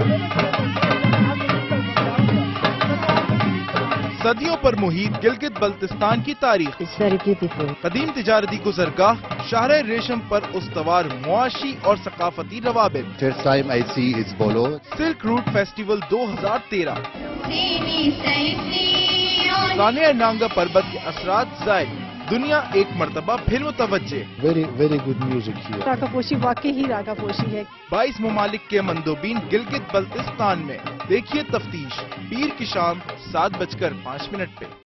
सदियों पर मुहित गिलगित बल्तिस्तान की तारीख। It's very beautiful. कदीम तिजारती गुजरगाह, शाहरे रेशम पर उस्तवार मुआशी और सकाफती रवाबित। First time I see is Bolo. Silk route festival 2013। सानिया नांगा पर्वत के असरात जायद, दुनिया एक मर्तबा फिर मुतवज्जे। Very good music here. रागापोशी वाकई ही रागापोशी है। 22 ममालिक के मंदोबीन गिलगित बल्तिस्तान में। देखिए तफ्तीश, पीर की शाम 7:05 पे।